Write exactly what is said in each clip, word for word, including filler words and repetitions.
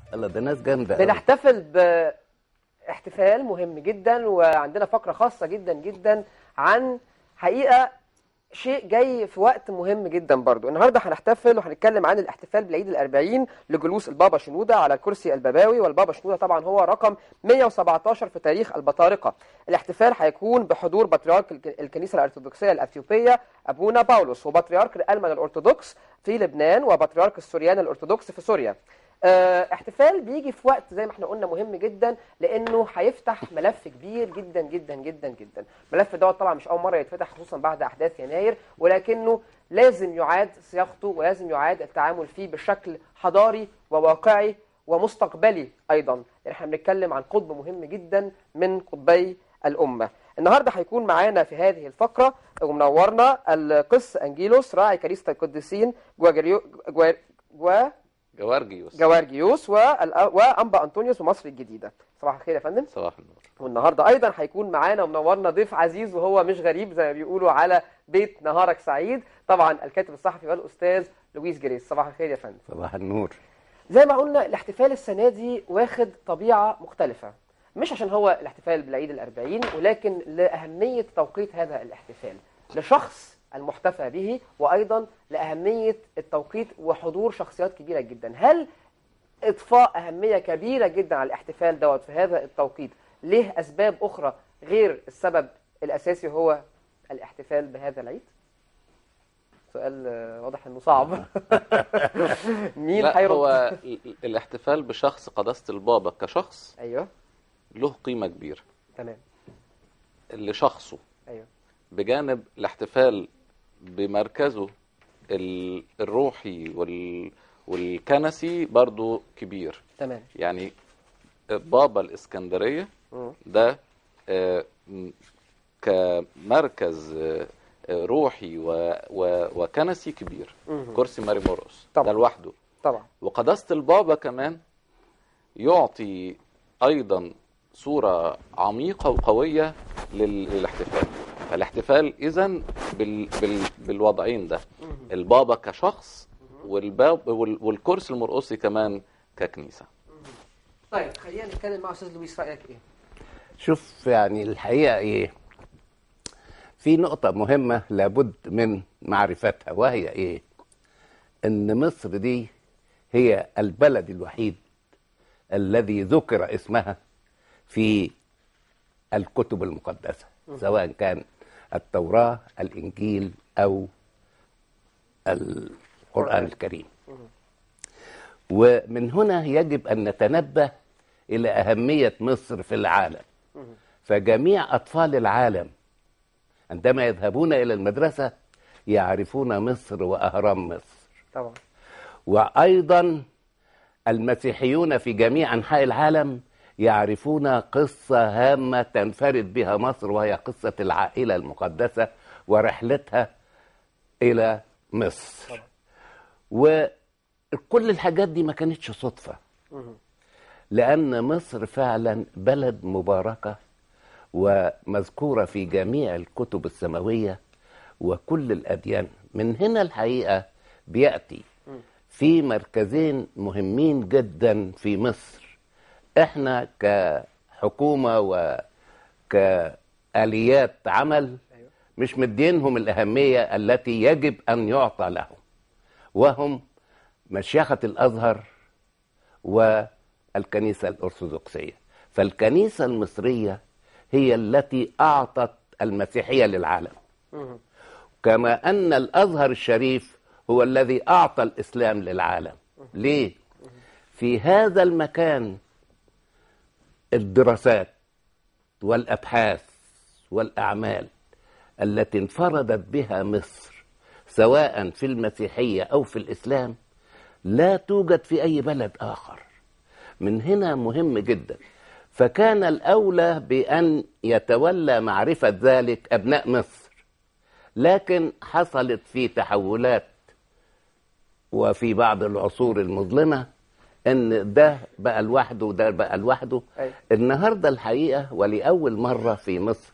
الله ده ناس جامده. بنحتفل باحتفال مهم جدا، وعندنا فقره خاصه جدا جدا عن حقيقه شيء جاي في وقت مهم جدا برضو. النهارده هنحتفل وهنتكلم عن الاحتفال بالعيد الأربعين لجلوس البابا شنودة على الكرسي البابوي، والبابا شنودة طبعا هو رقم مئة وسبعتاشر في تاريخ البطارقة. الاحتفال هيكون بحضور بطريرك الكنيسة الأرثوذكسية الأثيوبية أبونا باولوس، وبطريرك الألمان الأرثوذكس في لبنان، وبطريرك السوريان الأرثوذكس في سوريا. احتفال بيجي في وقت زي ما احنا قلنا مهم جدا، لانه هيفتح ملف كبير جدا جدا جدا جدا. الملف دوت طبعا مش اول مره يتفتح خصوصا بعد احداث يناير، ولكنه لازم يعاد صياغته ولازم يعاد التعامل فيه بشكل حضاري وواقعي ومستقبلي ايضا، لان احنا بنتكلم عن قطب مهم جدا من قطبي الامه. النهارده هيكون معانا في هذه الفقره ومنورنا القس انجيلوس راعي كنيسه القديسين جواجريو جوا جوا جوارجيوس جوارجيوس وانبا انطونيوس ومصر الجديده. صباح الخير يا فندم. صباح النور. والنهارده ايضا هيكون معانا ومنورنا ضيف عزيز، وهو مش غريب زي ما بيقولوا على بيت نهارك سعيد، طبعا الكاتب الصحفي والاستاذ لويس جريس. صباح الخير يا فندم. صباح النور. زي ما قلنا الاحتفال السنه دي واخد طبيعه مختلفه، مش عشان هو الاحتفال بالعيد الأربعين، ولكن لاهميه توقيت هذا الاحتفال، لشخص المحتفى به، وايضا لاهميه التوقيت وحضور شخصيات كبيره جدا. هل اضفاء اهميه كبيره جدا على الاحتفال دوت في هذا التوقيت له اسباب اخرى غير السبب الاساسي هو الاحتفال بهذا العيد؟ سؤال واضح انه صعب. مين لا هيرد؟ هو الاحتفال بشخص قداسة البابا كشخص ايوه له قيمة كبيرة تمام لشخصه، ايوه، بجانب الاحتفال بمركزه الروحي وال والكنسي برضو كبير. تمام. يعني بابا الإسكندرية ده كمركز روحي وكنسي كبير، كرسي ماري مرقس ده لوحده طبعا. وقداسة البابا كمان يعطي أيضا صورة عميقة وقوية للاحتفال. فالاحتفال إذن بال... بال... بالوضعين ده، البابا كشخص والباب والكرسي المرقسي كمان ككنيسة. طيب خلينا نتكلم مع أستاذ لويس، رأيك إيه؟ شوف يعني الحقيقة إيه، في نقطة مهمة لابد من معرفتها، وهي إيه؟ إن مصر دي هي البلد الوحيد الذي ذكر اسمها في الكتب المقدسة، سواء كان التوراة، الإنجيل، أو القرآن الكريم. ومن هنا يجب أن نتنبه إلى أهمية مصر في العالم. فجميع أطفال العالم عندما يذهبون إلى المدرسة يعرفون مصر وأهرام مصر طبعا. وأيضا المسيحيون في جميع أنحاء العالم يعرفون قصة هامة تنفرد بها مصر، وهي قصة العائلة المقدسة ورحلتها إلى مصر. طبعا. وكل الحاجات دي ما كانتش صدفة، لأن مصر فعلا بلد مباركة ومذكورة في جميع الكتب السماوية وكل الأديان. من هنا الحقيقة بيأتي في مركزين مهمين جدا في مصر، احنا كحكومة وكآليات عمل مش مدينهم الأهمية التي يجب أن يعطى لهم، وهم مشيخة الأزهر والكنيسة الأرثوذكسية. فالكنيسة المصرية هي التي أعطت المسيحية للعالم، كما أن الأزهر الشريف هو الذي أعطى الإسلام للعالم. ليه؟ في هذا المكان الدراسات والأبحاث والأعمال التي انفردت بها مصر سواء في المسيحية أو في الإسلام لا توجد في أي بلد آخر. من هنا مهم جدا، فكان الأولى بأن يتولى معرفة ذلك أبناء مصر، لكن حصلت في تحولات وفي بعض العصور المظلمة ان ده بقى لوحده وده بقى لوحده. النهارده الحقيقه ولأول مرة في مصر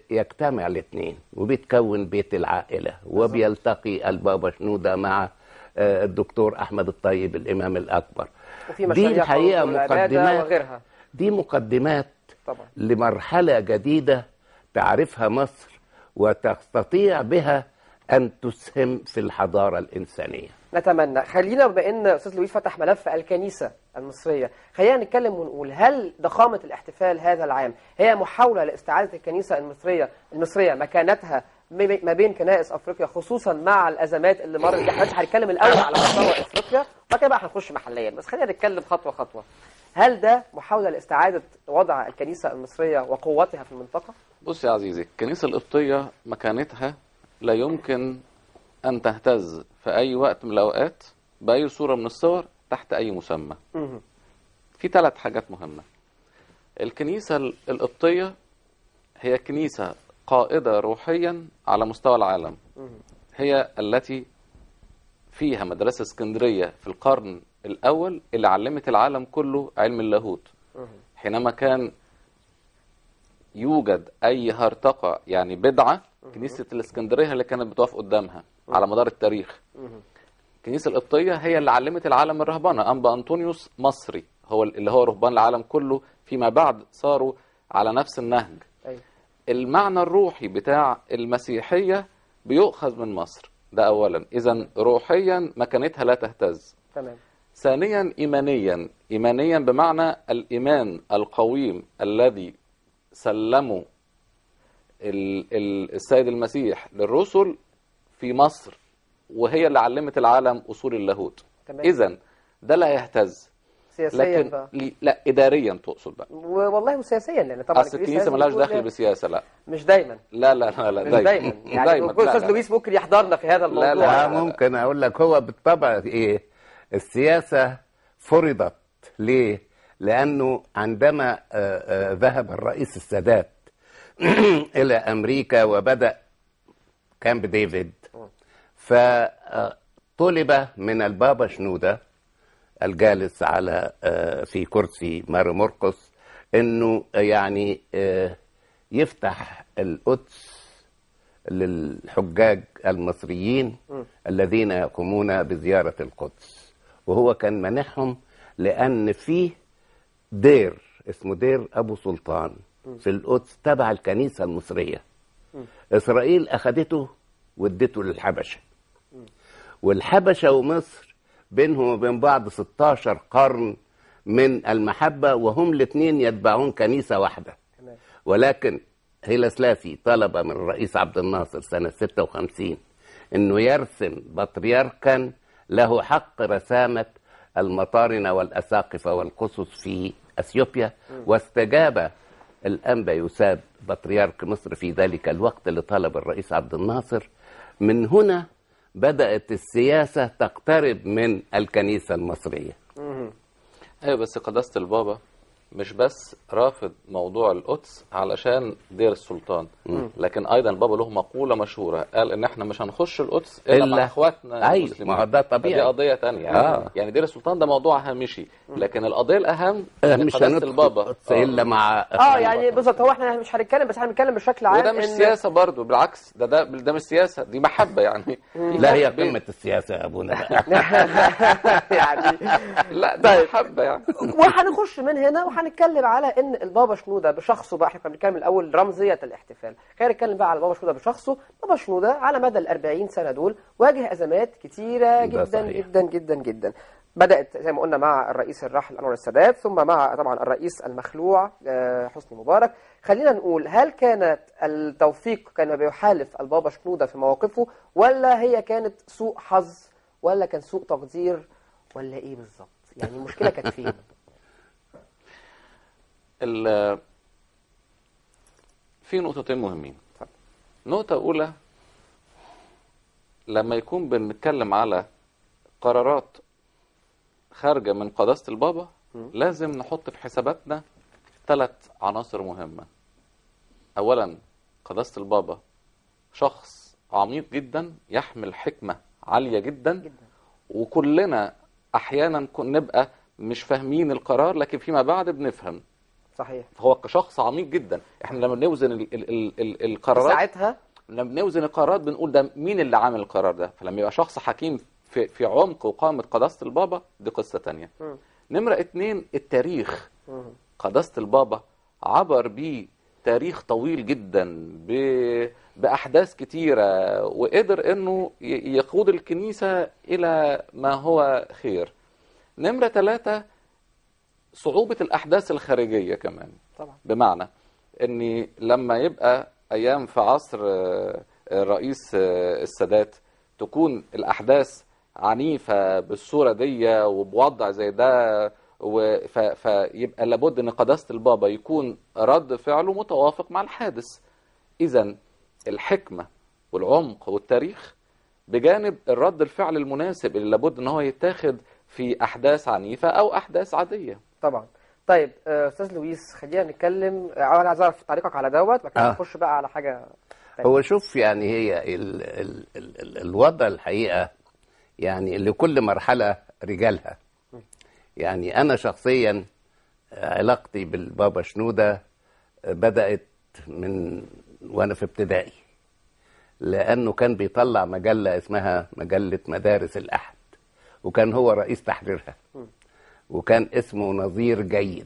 بيجتمع الاثنين وبيتكون بيت العائلة، وبيلتقي البابا شنودة مع الدكتور أحمد الطيب الإمام الأكبر. وفي دي مشاريع الحقيقة قوم والعبادة مقدمات وغيرها. دي مقدمات طبعا. لمرحلة جديدة تعرفها مصر وتستطيع بها أن تسهم في الحضارة الإنسانية. نتمنى. خلينا بما ان استاذ لويس فتح ملف الكنيسه المصريه، خلينا نتكلم ونقول هل ضخامه الاحتفال هذا العام هي محاوله لاستعاده الكنيسه المصريه المصريه مكانتها ما بين كنائس افريقيا، خصوصا مع الازمات اللي مرت بيها؟ احنا هنتكلم الاول على مستوى افريقيا وبعد كده بقى هنخش محليا، بس خلينا نتكلم خطوه خطوه. هل ده محاوله لاستعاده وضع الكنيسه المصريه وقوتها في المنطقه؟ بص يا عزيزي، الكنيسة القبطية مكانتها لا يمكن أن تهتز في أي وقت من الأوقات بأي صورة من الصور تحت أي مسمى. مه. في ثلاث حاجات مهمة. الكنيسة القبطية هي كنيسة قائدة روحيا على مستوى العالم. مه. هي التي فيها مدرسة اسكندرية في القرن الأول اللي علمت العالم كله علم اللاهوت. مه. حينما كان يوجد أي هرطقة يعني بدعة، كنيسة الاسكندرية اللي كانت بتقف قدامها على مدار التاريخ. الكنيسة القبطية هي اللي علمت العالم الرهبنة. أنبا أنطونيوس مصري هو اللي هو رهبان العالم كله، فيما بعد صاروا على نفس النهج. أيوة. المعنى الروحي بتاع المسيحية بيؤخذ من مصر، ده أولا. إذن روحيا مكانتها لا تهتز. تمام. ثانيا إيمانيا، إيمانيا بمعنى الإيمان القويم الذي سلموا السيد المسيح للرسل في مصر، وهي اللي علمت العالم أصول اللاهوت. إذن ده لا يهتز. سياسيا لكن بقى. لا إداريا تقصد بقى. والله وسياسيا يعني طبعا أصل الكنيسة ملهاش دخل بالسياسة. لا مش دايما. لا لا لا, لا مش دايما, دايما. يعني دايما. أستاذ لويس ممكن يحضرنا في هذا الموضوع. لا لا, لا, لا, لا ممكن أقول لك هو بالطبع إيه السياسة فرضت. ليه؟ لأنه عندما ذهب الرئيس السادات إلى أمريكا وبدأ كامب ديفيد، فطلب من البابا شنودة الجالس على في كرسي مار مرقس انه يعني يفتح القدس للحجاج المصريين الذين يقومون بزيارة القدس، وهو كان منحهم لأن فيه دير اسمه دير أبو سلطان في القدس تبع الكنيسة المصرية. إسرائيل أخذته وادته للحبشة، والحبشة ومصر بينهم وبين بعض ستاشر قرن من المحبة، وهم الاثنين يتبعون كنيسة واحدة. ولكن هيلا سلاسي طلب من الرئيس عبد الناصر سنة ستة وخمسين انه يرسم بطريركا له حق رسامة المطارنة والأساقفة والقصص في أثيوبيا، واستجاب الأنبا يساب بطريرك مصر في ذلك الوقت لطلب الرئيس عبد الناصر. من هنا بدأت السياسة تقترب من الكنيسة المصرية. ايوه، بس قداسة البابا مش بس رافض موضوع القدس علشان دير السلطان، مم. لكن ايضا البابا له مقولة مشهورة قال ان احنا مش هنخش القدس الا مع اخواتنا أيوة المسلمين. ما ده طبيعي، دي قضية تانية. آه. يعني دير السلطان ده موضوع هامشي، لكن القضية الاهم مش هندخل البابا الا مع اه يعني بالظبط. هو احنا مش هنتكلم، بس احنا هنتكلم بشكل عام. وده مش إن... سياسة برضو، بالعكس ده ده ده مش سياسة، دي محبة يعني. لا هي قمة السياسة يا ابونا. يعني لا ده محبة يعني. وهنخش من هنا وهنتكلم على ان البابا شنودة بشخصه بقى. احنا كنا بنتكلم الاول رمزية الاحتفال، خلينا نتكلم بقى على البابا شنودة بشخصه. بابا شنودة على مدى الأربعين سنة دول واجه ازمات كتيرة جدا جدا جدا جدا. بدأت زي ما قلنا مع الرئيس الراحل أنور السادات، ثم مع طبعا الرئيس المخلوع حسني مبارك. خلينا نقول، هل كانت التوفيق كان بيحالف البابا شنودة في مواقفه، ولا هي كانت سوء حظ، ولا كان سوء تقدير، ولا ايه بالظبط؟ يعني المشكلة كانت فين؟ في نقطتين مهمين. نقطة أولى، لما يكون بنتكلم على قرارات خارجة من قداسة البابا، م. لازم نحط في حساباتنا ثلاث عناصر مهمة. أولا، قداسة البابا شخص عميق جدا يحمل حكمة عالية جدا, جدا. وكلنا أحيانا نبقى مش فاهمين القرار، لكن فيما بعد بنفهم. صحيح. فهو كشخص عميق جدا. احنا لما بنوزن ال ال ال ال القرارات ساعتها لما بنوزن القرارات بنقول ده مين اللي عامل القرار ده. فلما يبقى شخص حكيم في في عمق وقامة قداسة البابا دي قصة تانية. مم. نمرة اتنين التاريخ. مم. قداسة البابا عبر بيه تاريخ طويل جدا ب... بأحداث كتيرة، وقدر انه ي- يقود الكنيسة الى ما هو خير. نمرة ثلاثة صعوبة الأحداث الخارجية كمان. طبعا. بمعنى ان لما يبقى ايام في عصر آه، الرئيس آه، السادات تكون الاحداث عنيفه بالصوره دي وبوضع زي ده، و- ف- فيبقى لابد ان قداسه البابا يكون رد فعله متوافق مع الحادث. اذا الحكمه والعمق والتاريخ بجانب الرد الفعل المناسب اللي لابد ان هو يتاخد في احداث عنيفه او احداث عاديه. طبعا. طيب آه، استاذ لويس، خلينا نتكلم. آه، انا عايز اعرف تعليقك على دوت، بعد كده آه. نخش بقى على حاجه تانية. هو شوف يعني هي ال ال ال ال الوضع الحقيقة يعني لكل مرحلة رجالها. يعني أنا شخصيا علاقتي بالبابا شنودة بدأت من وأنا في ابتدائي، لأنه كان بيطلع مجلة اسمها مجلة مدارس الأحد، وكان هو رئيس تحريرها، وكان اسمه نظير جيد،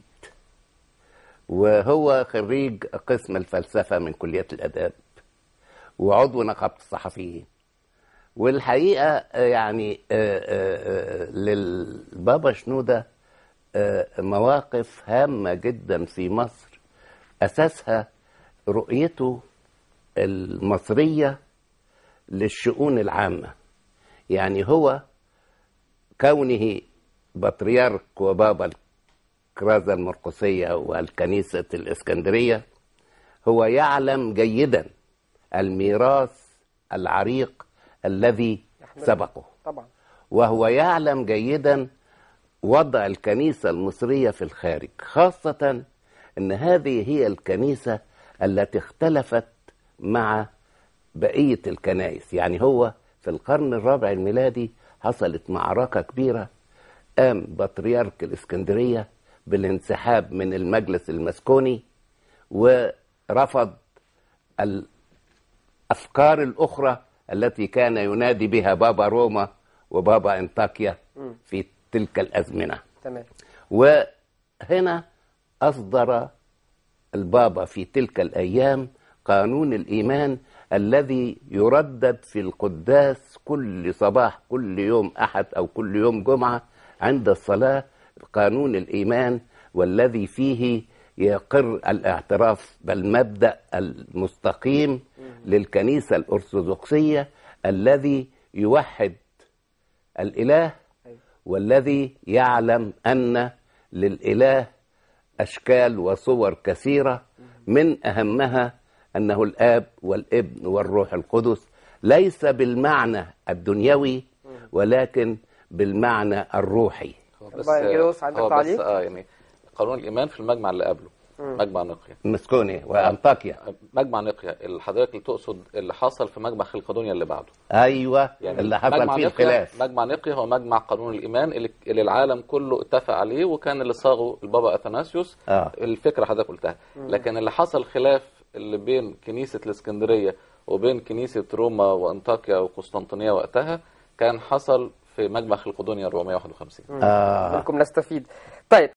وهو خريج قسم الفلسفة من كلية الآداب وعضو نقابة الصحفيين. والحقيقة يعني آه، آه، آه، للبابا شنودة آه، مواقف هامة جدا في مصر، أساسها رؤيته المصرية للشؤون العامة. يعني هو كونه بطريرك وبابا الكرازة المرقسية والكنيسة الإسكندرية، هو يعلم جيدا الميراث العريق الذي سبقه، طبعا. وهو يعلم جيدا وضع الكنيسة المصرية في الخارج، خاصة أن هذه هي الكنيسة التي اختلفت مع بقية الكنائس. يعني هو في القرن الرابع الميلادي حصلت معركة كبيرة، قام بطريرك الإسكندرية بالانسحاب من المجلس المسكوني ورفض الأفكار الأخرى التي كان ينادي بها بابا روما وبابا انطاكيا في تلك الأزمنة. تمام. وهنا أصدر البابا في تلك الأيام قانون الإيمان الذي يردد في القداس كل صباح كل يوم أحد أو كل يوم جمعة عند الصلاة، قانون الإيمان، والذي فيه يقر الاعتراف بالمبدأ المستقيم للكنيسة الأرثوذكسية الذي يوحد الإله، والذي يعلم أن للإله أشكال وصور كثيرة، من أهمها أنه الآب والابن والروح القدس، ليس بالمعنى الدنيوي ولكن بالمعنى الروحي. هو بس عندك هو بس تعليق؟ اه يعني قانون الايمان في المجمع اللي قبله، مجمع نقيا. مسكوني وأنطاكيا. مجمع نقيا اللي حضرتك اللي تقصد اللي حصل في مجمع خلقدونيا اللي بعده. أيوة، يعني اللي حصل مجمع فيه نقيا- الخلاف. مجمع نقيا هو مجمع قانون الايمان اللي, اللي العالم كله اتفق عليه، وكان اللي صاغه البابا اثناسيوس. آه. الفكره حضرتك قلتها، لكن اللي حصل خلاف اللي بين كنيسه الاسكندريه وبين كنيسه روما وانطاكيا وقسطنطينيه وقتها كان حصل في مجمع خلقدونيا أربعمائة وواحد وخمسين. آه. منكم نستفيد. طيب